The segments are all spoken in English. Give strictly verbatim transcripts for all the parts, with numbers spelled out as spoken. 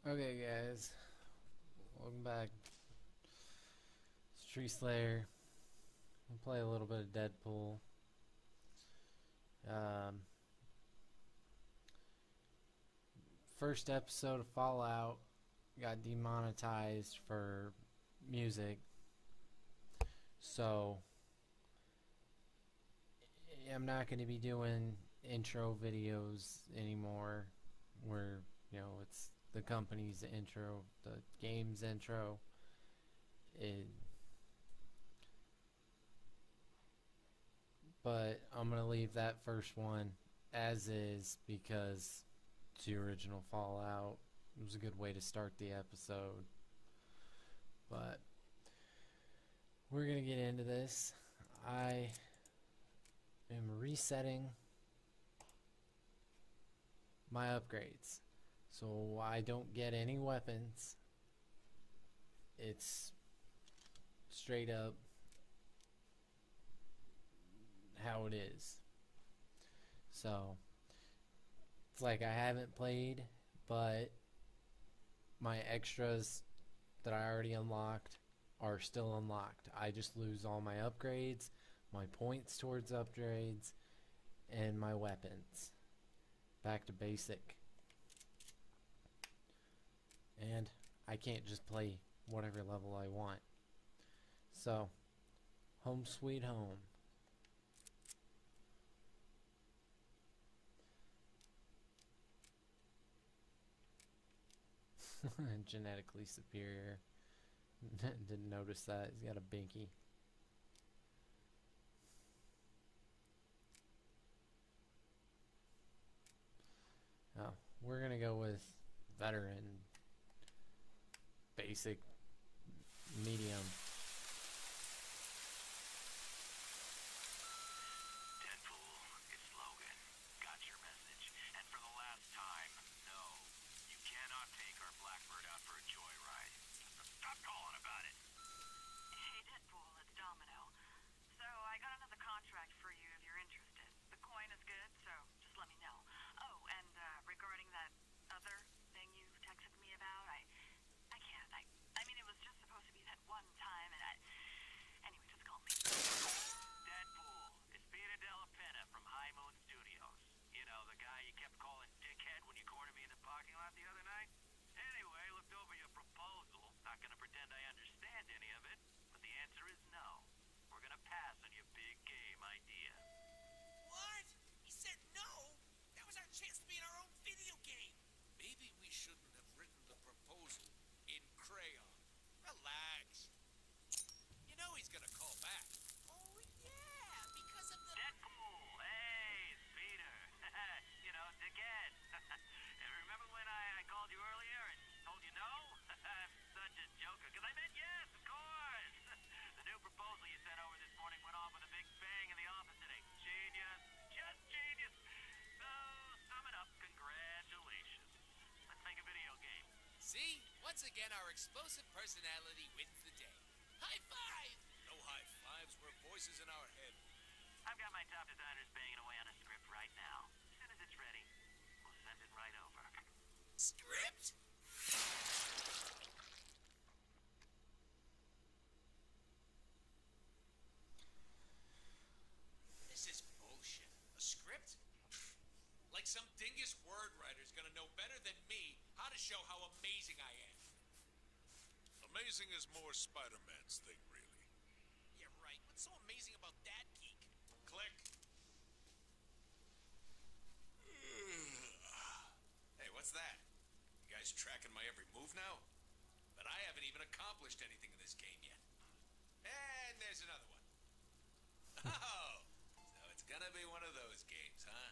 Okay, guys, welcome back. It's Tree Slayer. We'll play a little bit of Deadpool. Um, first episode of Fallout got demonetized for music, so I'm not going to be doing intro videos anymore. Where you know it's the company's intro, the game's intro. It But I'm gonna leave that first one as is because it's the original Fallout. It was a good way to start the episode. But we're gonna get into this. I am resetting my upgrades so I don't get any weapons. It's straight up how it is. So it's like I haven't played, but my extras that I already unlocked are still unlocked. I just lose all my upgrades, my points towards upgrades, and my weapons. Back to basic. And I can't just play whatever level I want. So, home sweet home. Genetically superior. Didn't notice that. He's got a binky. Oh, we're gonna go with veteran, basic, medium. Deadpool, it's Logan. Got your message. And for the last time, no. You cannot take our Blackbird out for a joyride. Stop calling about it. Hey, Deadpool, it's Domino. So, I got another contract for you if you're interested. The coin is good, so just let me know. Oh, and uh, regarding that other thing you texted me about, I... I can't. I, I mean, it was just supposed to be that one time, and I... Anyway, just call me. Deadpool, it's Peter Della Penna from High Moon Studios. You know, the guy you kept calling dickhead when you cornered me in the parking lot the other night? Anyway, looked over your proposal. Not gonna pretend I understand any of it, but the answer is no. We're gonna pass on your big game idea. What? He said no? That was our chance to be in our own video game. Maybe we shouldn't have written the proposal in crayon. Relax. You know he's gonna call back. Oh, yeah, because of the... Deadpool! Hey, it's Peter. You know, dickhead. And remember when I, I called you earlier and told you no? I'm such a joker, because I meant yes, of course. The new proposal you sent over this morning went off with a big bang in the office today. Genius. Just genius. So, sum it up, congratulations. Let's make a video game. See? Once again, our explosive personality wins the day. High five! No high fives, we're voices in our head. I've got my top designers banging away on a script right now. As soon as it's ready, we'll send it right over. Script? This is bullshit. A script? Like some dingus word writer's gonna know better than me how to show how amazing I am. Amazing is more Spider-Man's thing, really. Yeah, right. What's so amazing about that geek? Click. Hey, what's that? You guys tracking my every move now? But I haven't even accomplished anything in this game yet. And there's another one. Oh, so it's gonna be one of those games, huh?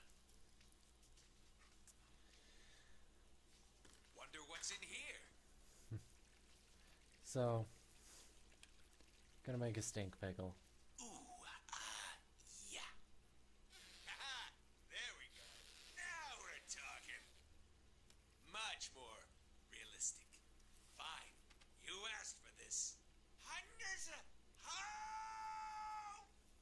Wonder what's in here. So, gonna make a stink pickle. Ooh, ah, yeah. Haha, there we go. Now we're talking. Much more realistic. Fine, you asked for this. Hundreds of... Oh!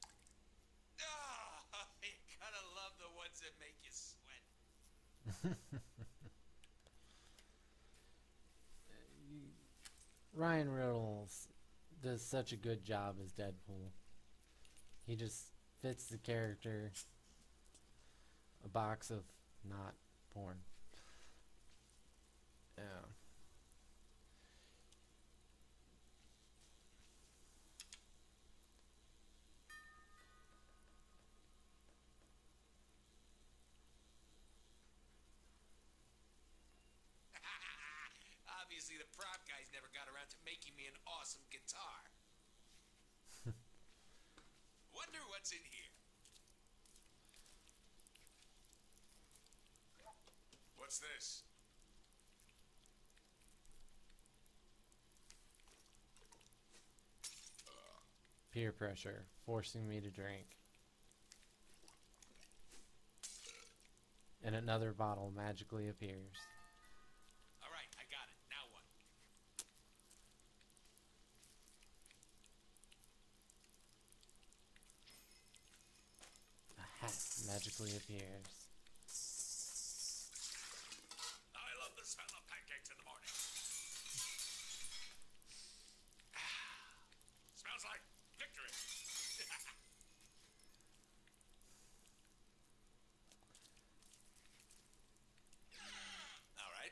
Oh, you gotta love the ones that make you sweat. Ryan Reynolds does such a good job as Deadpool. He just fits the character. A box of not porn. Yeah. Obviously, the prop guys never got around to making me an awesome guitar. Wonder what's in here. What's this? Peer pressure, forcing me to drink. And another bottle magically appears. All right, I got it. Now what? A hat magically appears. I love the smell of pancakes in the morning. Smells like victory. All right.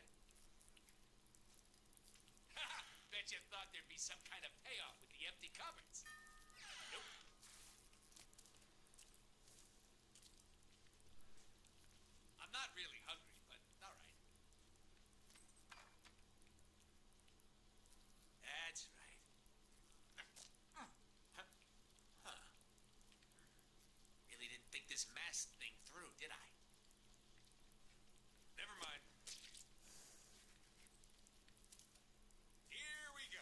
Bet you thought there'd be some kind of payoff with the empty cupboards. Nope. I'm not really hungry, but all right. That's right. Huh. Huh. Really didn't think this mask thing through, did I? Never mind. Here we go.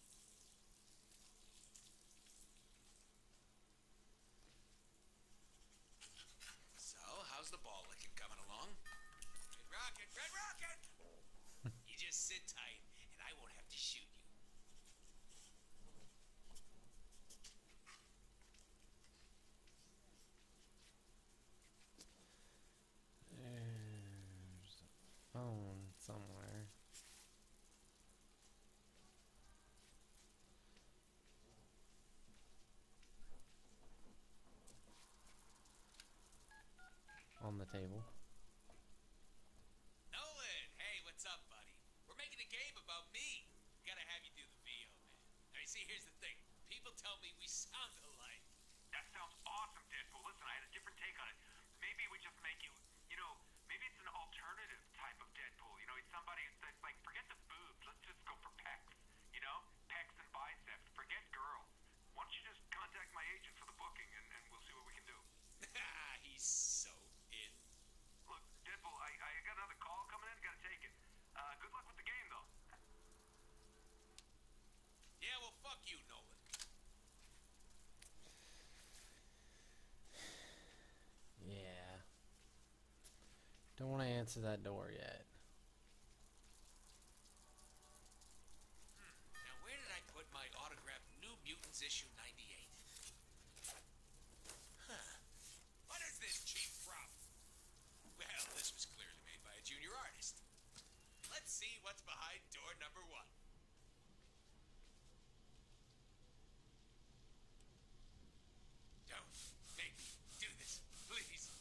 So, how's the ball licking coming along? Red Rocket, Red Rocket! You just sit tight, and I won't have to shoot you. There's a phone somewhere. On the table. Nolan, hey, what's up, buddy? We're making a game about me. Gotta have you do the V O, man. I mean, see, here's the thing. People tell me we sound alike. That sounds awesome, Deadpool. Listen, I had a different take on it. Maybe we just make you, you know, maybe it's an alternative type of Deadpool. You know, it's somebody that's like, forget the boobs. Let's just go for pecs. You know, pecs and biceps. Forget girls. Why don't you just contact my agent for the booking, and, and we'll see what we can do. He's so in. Look, Deadpool, I, I got another call coming in. Gotta take it. Uh, good luck with the game, though. Yeah, well, fuck you, Nolan. Yeah. Don't want to answer that door yet. Now, where did I put my autographed New Mutants issue ninety-eight? Huh. What is this cheap prop? Well, this was clearly made by a junior artist. Let's see what's behind door number one. Don't make me do this, please.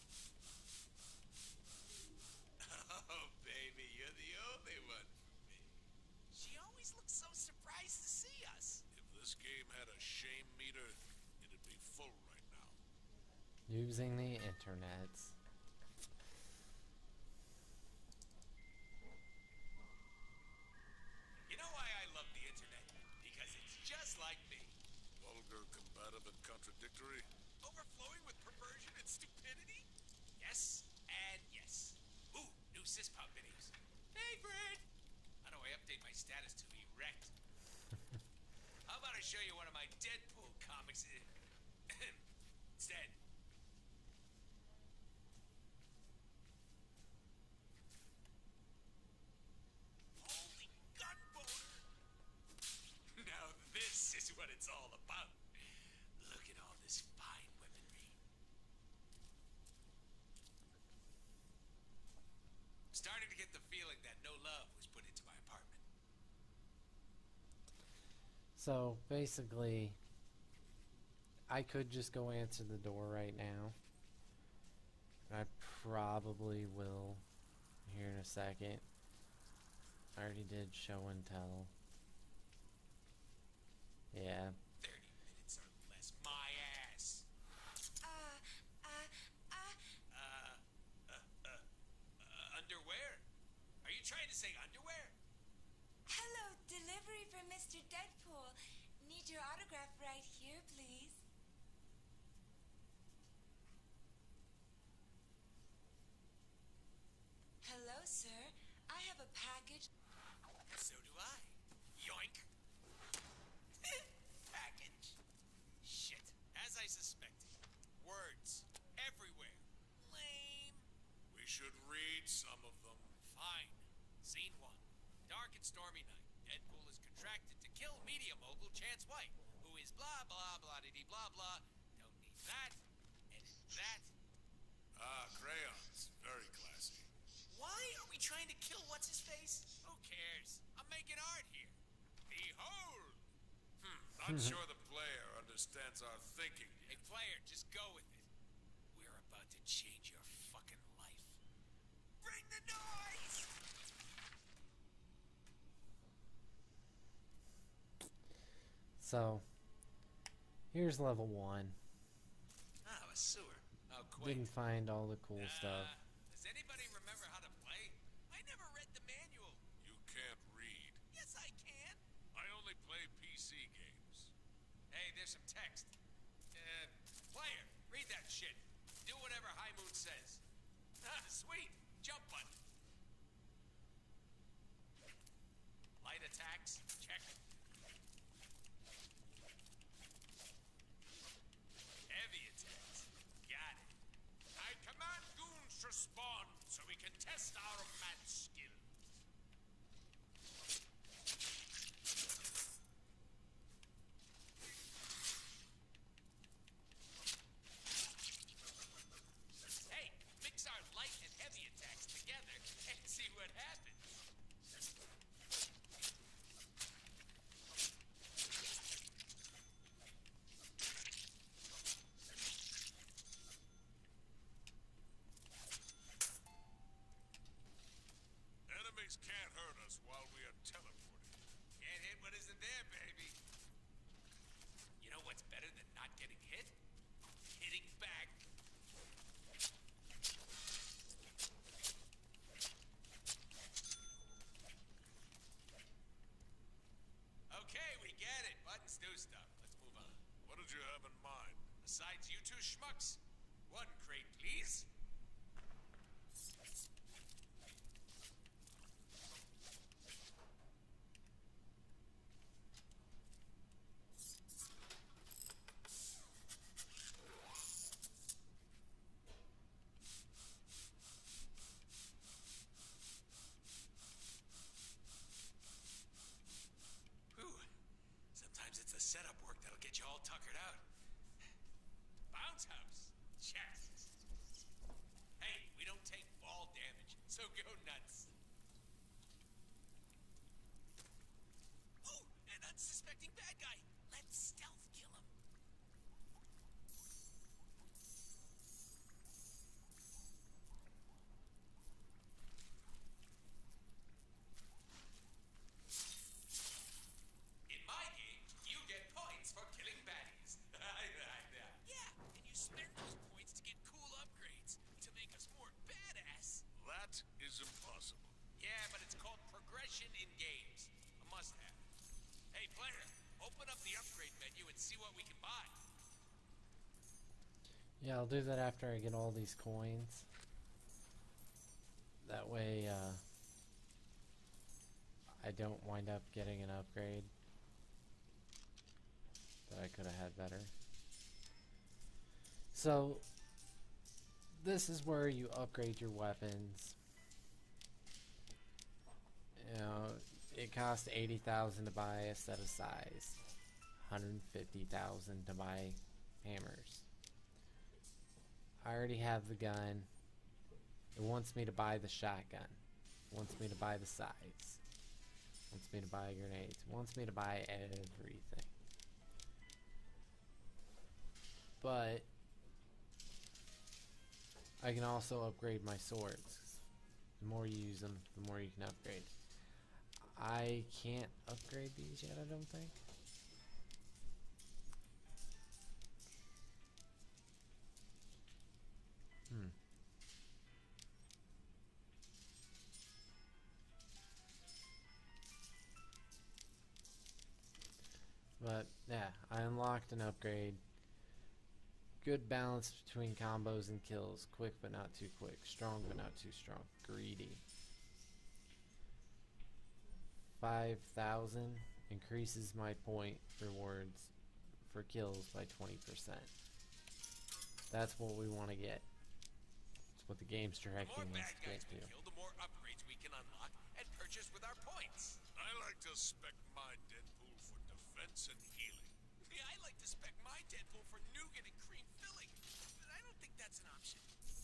Oh, baby, you're the only one for me. She always looks so surprised to see us. If this game had a shame meter, it'd be full right now. Using the internet. You know why I love the internet? Because it's just like me. Vulgar, combative, and contradictory. Overflowing with perversion and stupidity? Yes, and yes. Ooh, new syspop videos. Hey, Fred! How do I update my status to erect? How about I show you one of my Deadpool comics instead? Holy gun boner! Now this is what it's all about. Look at all this fine weaponry. Starting to get the feeling that no love was put into my apartment. So basically, I could just go answer the door right now. I probably will here in a second. I already did show and tell. Yeah. thirty minutes or less. My ass. Uh, uh, uh, Uh, uh, uh, uh, underwear? Are you trying to say underwear? hello, delivery for Mister Deadpool. Need your autograph right here, please. Hello, sir. I have a package. So do I. Yoink. Package. Shit. As I suspected. Words. Everywhere. Lame. We should read some of them. Fine. Scene one. Dark and stormy night. Deadpool is contracted to kill media mogul Chance White, who is blah blah blah dee blah blah. Don't need that. Edit that. Ah, crayons. Very classy. Why are we trying to kill what's his face? Who cares? I'm making art here. Behold. Hmm. Not sure the player understands our thinking Hey, yet. player, just go with it. We're about to change your fucking life. Bring the noise! So, here's level one. Oh, a sewer. Oh, quick. Didn't find all the cool Uh, stuff. Does anybody remember how to play? I never read the manual. You can't read. Yes, I can. I only play P C games. Hey, there's some text. Uh, player, read that shit. Do whatever High Moon says. Ah, sweet. Jump button. Light attacks. Check. Heavy attacks. Got it. I command goons to spawn so we can test our mad skills. Hey, mix our light and heavy attacks together and see what happens. Enemies can't hurt us while we are teleporting. Can't hit what isn't there, baby. You know what's better than not getting hit? Hitting back. Okay, we get it. Buttons do stuff. Let's move on. What did you have in mind? Besides you two schmucks, one crate, please. Whew. Sometimes it's the setup work that'll get you all tuckered out. Bounce house. Check. Hey, we don't take fall damage, so go nuts. Ooh, an unsuspecting bad guy. Let's stealth kill him. In my game, you get points for killing baddies. Yeah, and you spend those points to get cool upgrades to make us more badass. That is impossible. Yeah, but it's called progression in games. A must-have. Hey, player, open up the upgrade menu and see what we can buy. Yeah, I'll do that after I get all these coins. That way, uh, I don't wind up getting an upgrade that I could have had better. So, this is where you upgrade your weapons. You know, it costs eighty thousand to buy a set of size, one hundred fifty thousand to buy hammers. I already have the gun. It wants me to buy the shotgun. It wants me to buy the sides. It wants wants me to buy grenades. It wants me to buy everything. But I can also upgrade my swords. The more you use them, the more you can upgrade. I can't upgrade these yet, I don't think. Hmm. But yeah, I unlocked an upgrade. Good balance between combos and kills. Quick but not too quick. Strong but not too strong. Greedy. five thousand increases my point rewards for kills by twenty percent. That's what we want to get. That's what the game's The directing more us bad to get guys we to. kill, the more upgrades we can unlock and purchase with our points. I like to spec my Deadpool for defense and healing. Yeah, I like to spec my Deadpool for nougat and cream filling, but I don't think that's an option.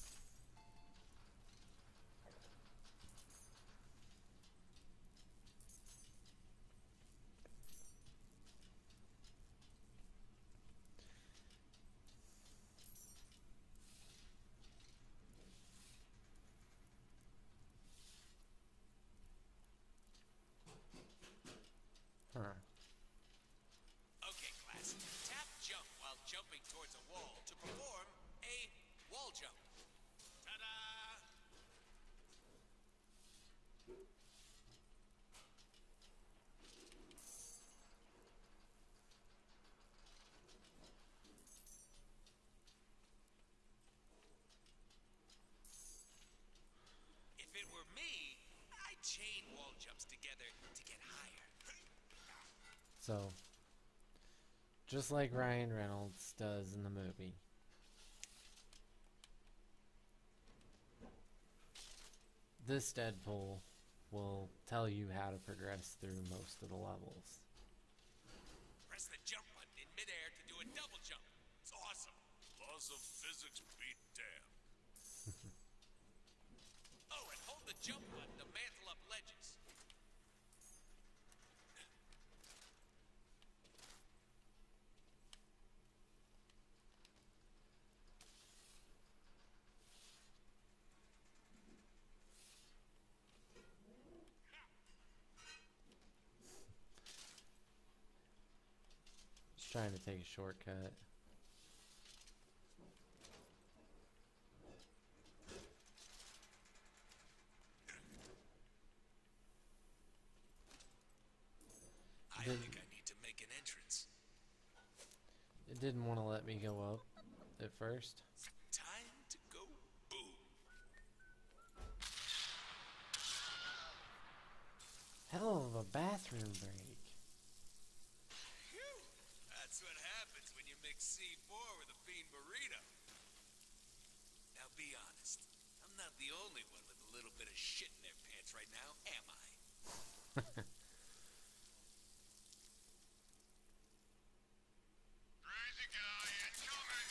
Huh. Okay, class. Tap jump while jumping towards a wall to perform a wall jump. Ta-da! If it were me, I'd chain wall jumps together to get higher. So, just like Ryan Reynolds does in the movie. This Deadpool will tell you how to progress through most of the levels. Press the jump button in midair to do a double jump. It's awesome. Laws of physics beat damn. Oh, and hold the jump button to mantle up ledges. Just trying to take a shortcut. I Did- think I need to make an entrance. It didn't want to let me go up at first. Time to go boom. Hell of a bathroom break. Phew! That's what happens when you mix C four with a bean burrito. Now be honest. I'm not the only one with a little bit of shit in their pants right now, am I? Crazy guy incoming!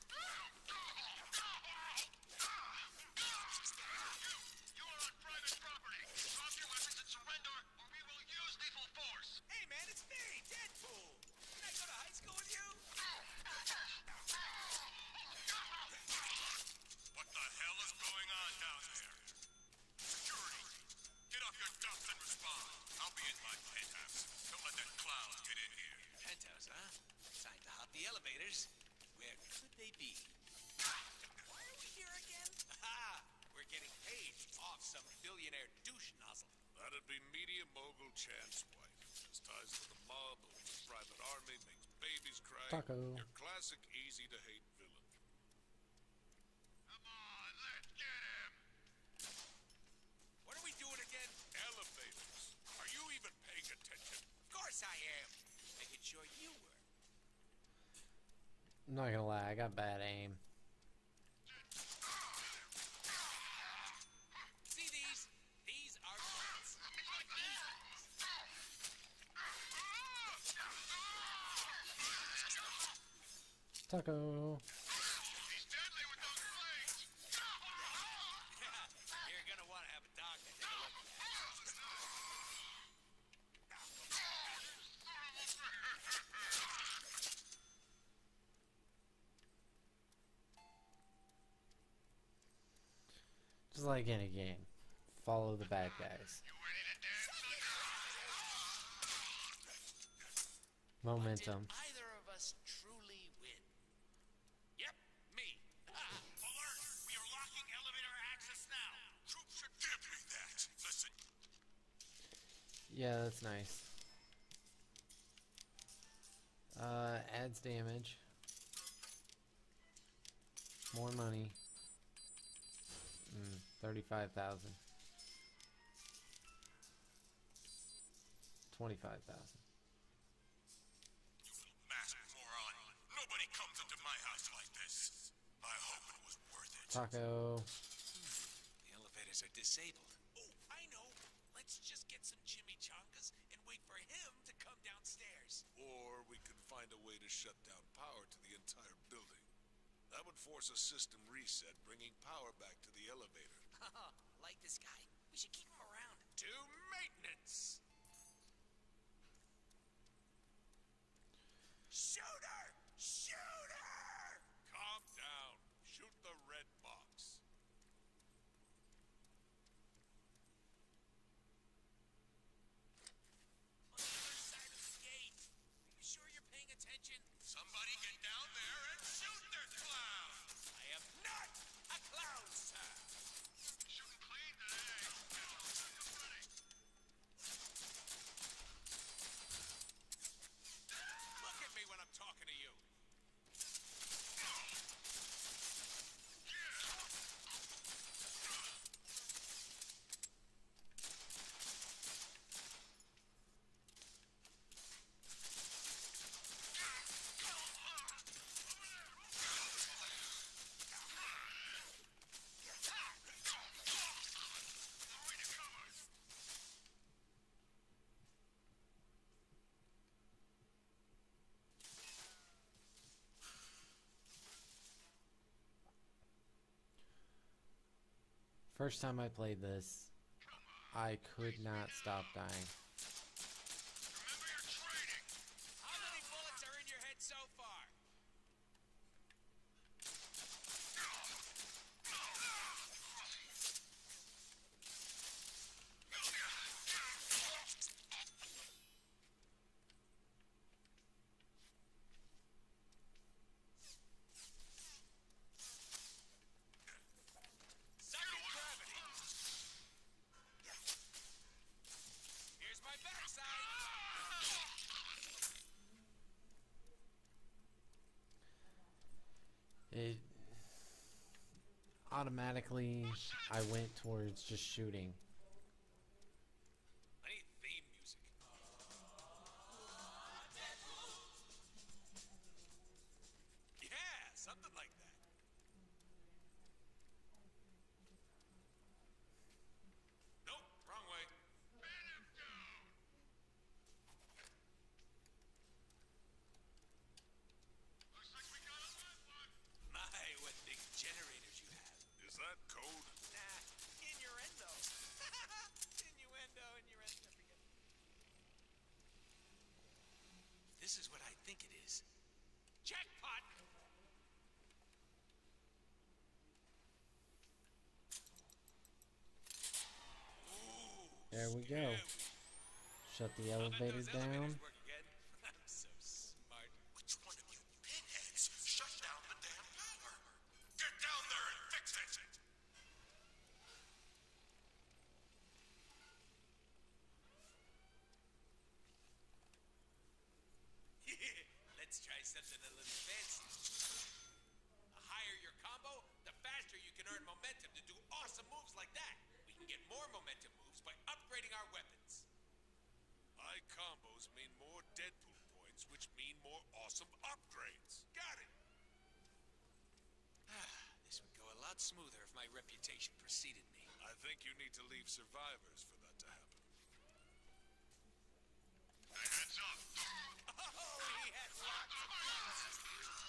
You are on private property. Drop your weapons and surrender, or we will use lethal force. Hey man, it's me, Deadpool! Did I go to high school with you? What the hell is going on down there? Security, get off your dumps and respond. I'll be in my penthouse. Don't let that clown get in here. Penthouse, huh? Time to hop the elevators. Where could they be? Why are we here again? Ha! We're getting paid off some billionaire douche nozzle. That'd be media mogul Chan's wife. Has ties to the mob, owns a private army, makes babies cry. Taco. Your classic easy-to-hate villain. Come on, let's get him! What are we doing again? Elevators. Are you even paying attention? Of course I am. Making sure you were. I'm not gonna lie, I got bad aim. See these? These are bullets. Like these. Taco. He's deadly with those blades! You're gonna want to have a doctor take a look at that. like any game. Follow the bad guys. Momentum. But did either of us truly win? Yep, me. Alert! We are locking elevator access now. Troops should give me that. Listen. Yeah, that's nice. Uh, adds damage. More money. Mm, thirty-five thousand. Twenty-five thousand. You little masked moron. Nobody comes into my house like this. I hope it was worth it. Taco. The elevators are disabled. Oh, I know. Let's just get some chimichangas and wait for him to come downstairs. Or we could find a way to shut down power to the entire building. That would force a system reset, bringing power back to the elevator. Haha, like this guy. We should keep him around. To maintenance. Shooter! Shooter! Calm down. Shoot the red box. On the other side of the gate. Are you sure you're paying attention? Somebody get down there and shoot their clown. I am not a clown, sir. Shooting clean today. Look at me when I'm talking to you. First time I played this, I could not stop dying. Remember your training. How many bullets are in your head so far? Second gravity. Here's my backside. It automatically, I went towards just shooting. I need theme music. Yeah, something like that. Nope, wrong way. Looks like we got a wet one. My, what big generators you have. Is that code? Nah, innuendo. innuendo, innuendo. Forget it. This is what I think it is. Jackpot! Ooh, There we go. Shut the I'll bet elevator those elevators down. work again. I'm so smart. Which one of you pinheads shut down the damn power? Get down there and fix it. Let's try something a little fancy. The higher your combo, the faster you can earn momentum to do awesome moves like that. We can get more momentum moves by upgrading our weapons. High combos mean more Deadpool points, which mean more awesome upgrades. Got it. This would go a lot smoother if my reputation preceded me. I think you need to leave survivors for that to happen. Heads up. Oh, he had lots of guns.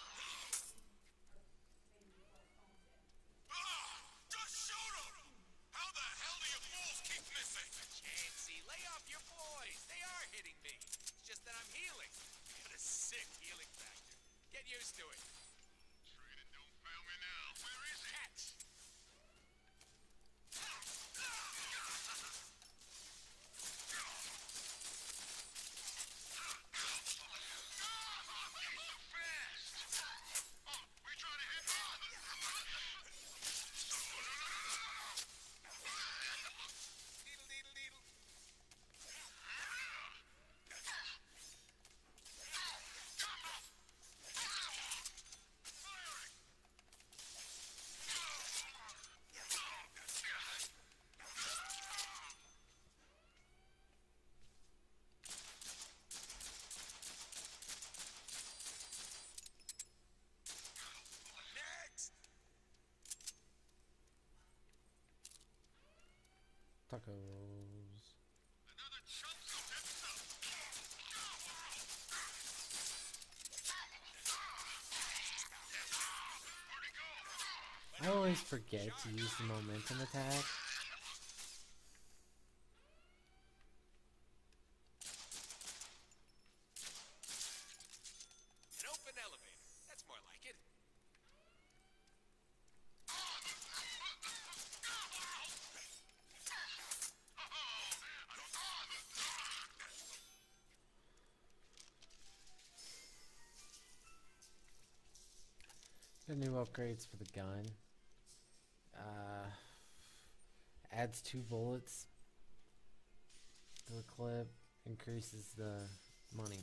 Ah! Just shoot him! How the hell do you fools keep missing? Chansey, lay off your boys. They are hitting me. It's just that I'm healing. Got a sick healing factor. Get used to it. Training don't fail me now. Where is he? Catch. Tacos. Another chunk of that stuff. I always forget to use the momentum attack. An open elevator. That's more like it. Got new upgrades for the gun. Uh, adds two bullets to the clip. Increases the money.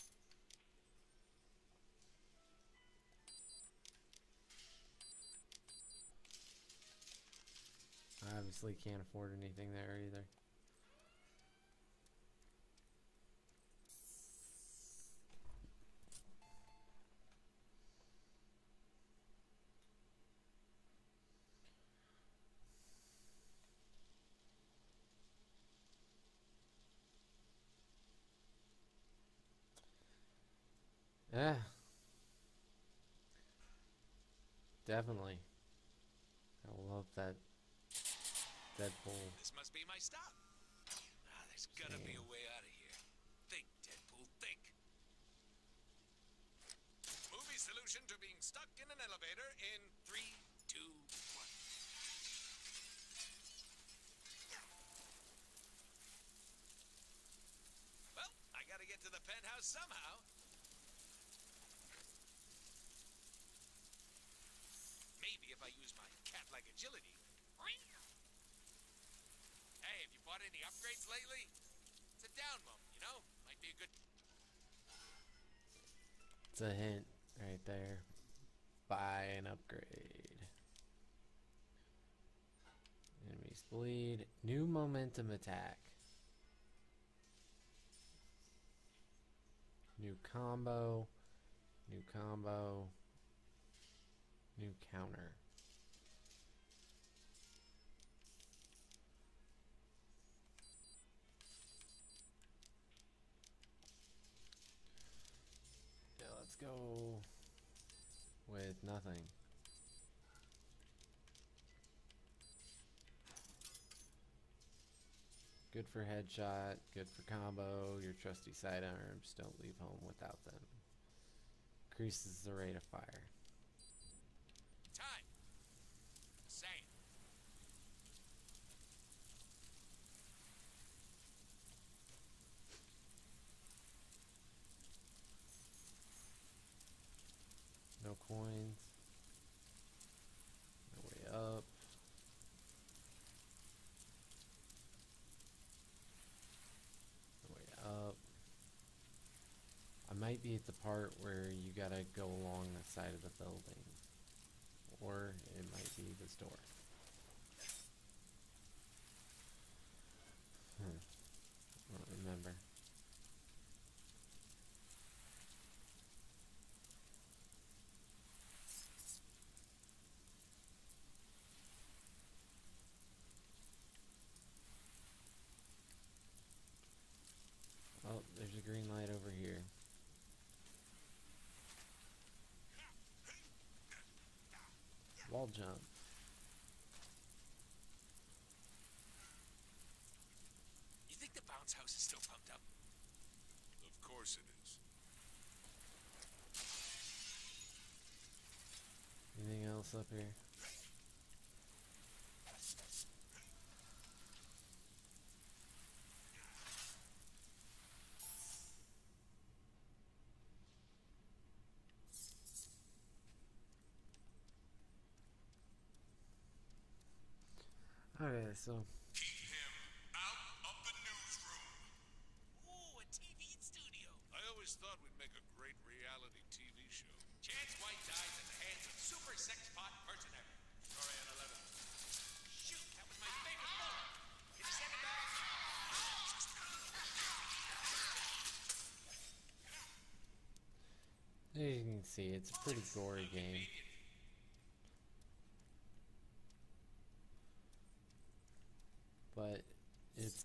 I obviously can't afford anything there either. Yeah. Definitely. I love that Deadpool. This must be my stop. Ah, there's gotta be a way out of here. Think, Deadpool, think. Movie solution to being stuck in an elevator in three, two, one. Well, I gotta get to the penthouse somehow. Maybe if I use my cat-like agility. Hey, have you bought any upgrades lately? It's a down moment, you know? Might be a good... It's a hint right there. Buy an upgrade. Enemies bleed. New momentum attack. New combo. New combo. New counter. Yeah, let's go with nothing. Good for headshot, good for combo, your trusty sidearms, don't leave home without them. Increases the rate of fire. Time. Same. No coins. No way up. No way up. I might be at the part where you gotta go along the side of the building. Or it might be this door. Hmm. I don't remember. Oh, there's a green light over here. Wall jump. You think the bounce house is still pumped up? Of course it is. Anything else up here? Okay, so Keep him out of the newsroom. Ooh, a T V studio. I always thought we'd make a great reality T V show. Chance White dies at the hands of super sex pot mercenary. Story on eleven. Shoot, that was my favorite moment. Can you send it back? as you can see, it's a pretty gory game. But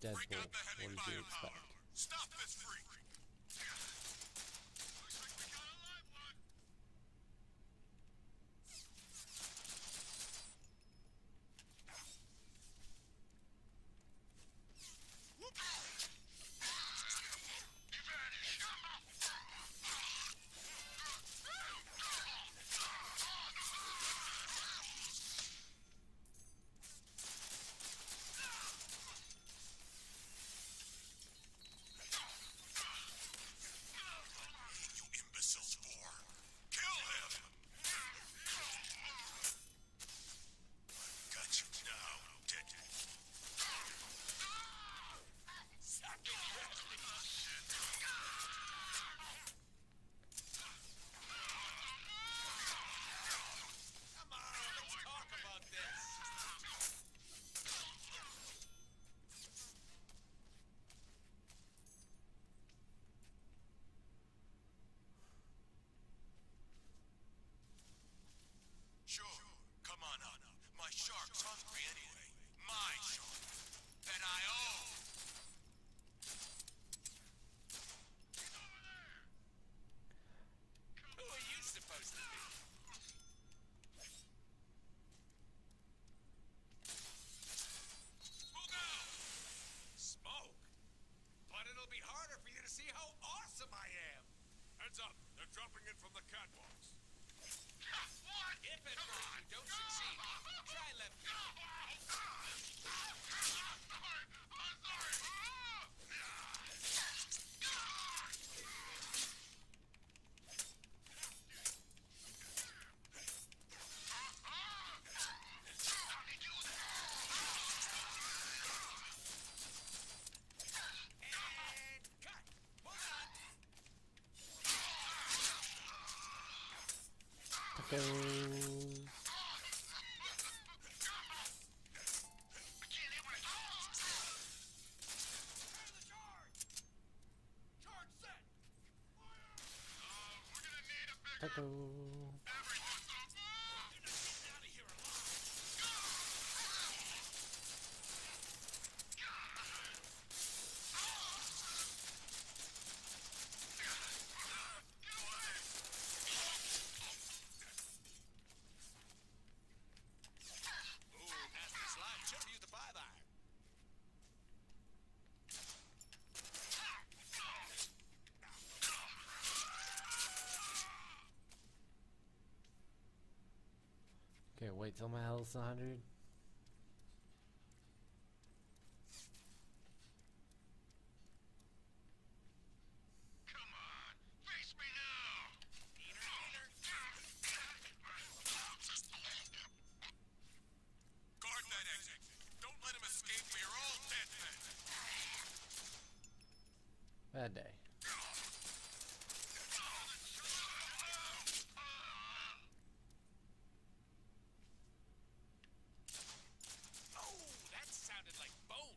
Deadpool. Bring out the What heavy did you firepower. expect? Stop this freak. Looks like we got a live one. Whoop. He vanished. You imbecile spore. Kill him. Got you now, Deadpool. Come on, let's talk about this. Sure, come on up. My shark's hungry anyway. My shark. That I own. He's over there. Who are you supposed to be? Smoke out. Smoke? But it'll be harder for you to see how awesome I am. Heads up. They're dropping in from the catwalks. What? If at first you don't succeed, try left field. And cut. Hold on. Tacos. Prepare the charge. Charge set. Taco. Out of here alive. Ooh, nasty slime. Should have used the five iron. Okay, wait till my health's one hundred. Come on. Face me now. Eater, eater. Guard that exit. Don't let him escape. We are all dead men. Bad day. Oh, that sounded like bone.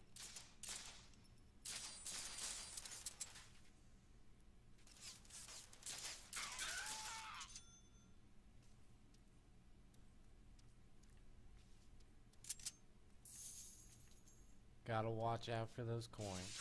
Gotta watch out for those coins.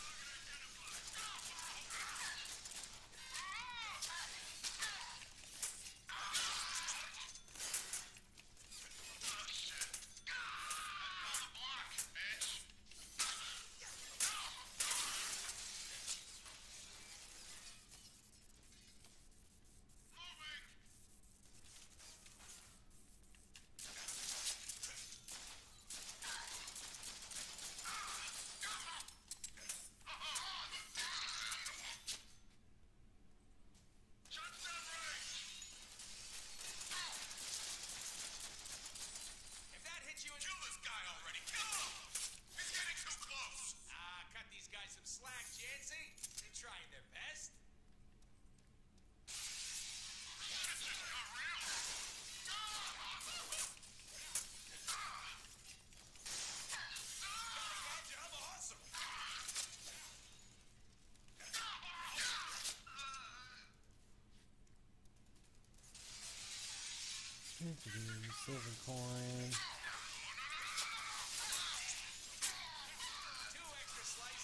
If that hits you in... Kill this guy already. Kill him. He's getting too close. Ah, cut these guys some slack, Jancy. They're trying their best. This is not real. Gadget, I'm awesome. Silver coin. Two extra slices.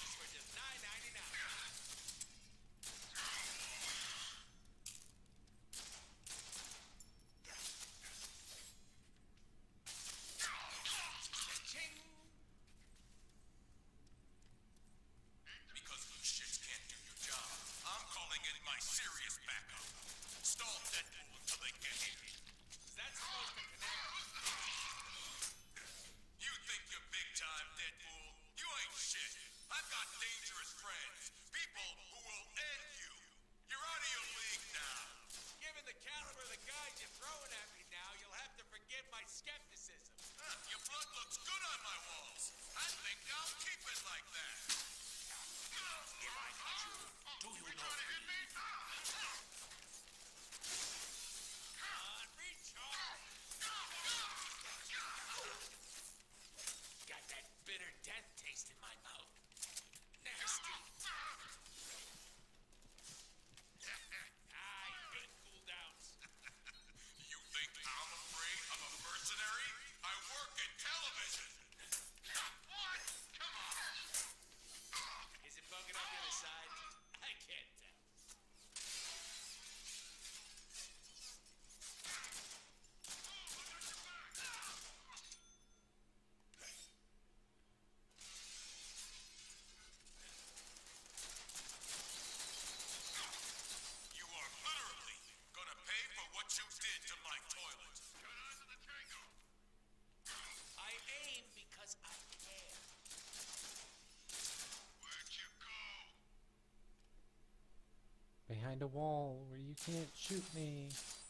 behind a wall where you can't shoot me.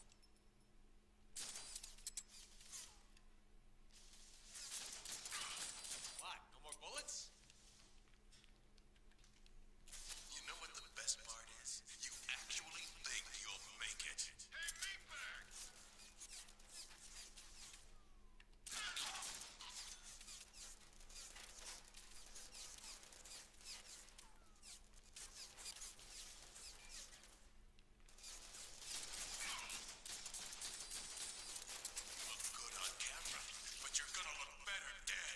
What? No more bullets? You know what the best part is? You actually think you'll make it. Hey, meatbag! Look good on camera, but you're gonna look better dead.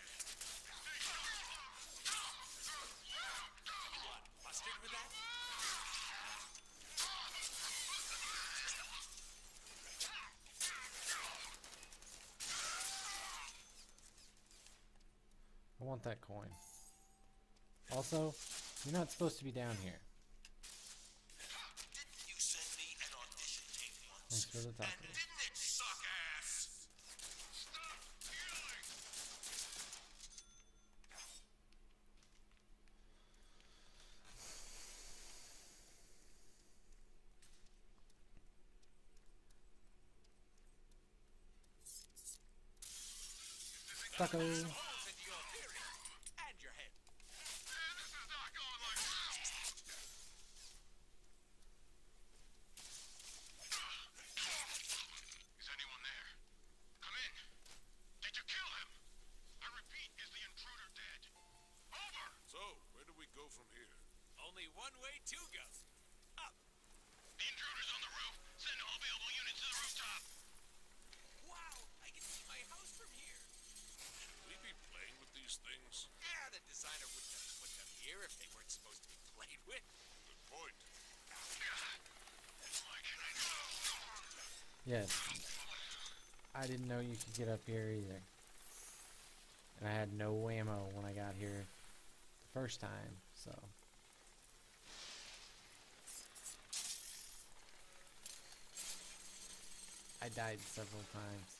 What? Mustard with that? I want that coin. Also, you're not supposed to be down here. Didn't you send me an audition tape once? Thanks for the And taco. didn't it suck ass? Stop healing! Taco. Holes into your theory. And your head. Man, this is not going like this. Is anyone there? Come in. Did you kill him? I repeat, is the intruder dead? Over! So, where do we go from here? Only one way to go. Up. The intruder's on the roof. Send all available units to the rooftop. Wow, I can see my house from here. Should we be playing with these things? Yeah, the designer wouldn't have put them here if they weren't supposed to be played with. Good point. Why can I know? Yes. I didn't know you could get up here either. And I had no ammo when I got here the first time, so. I died several times.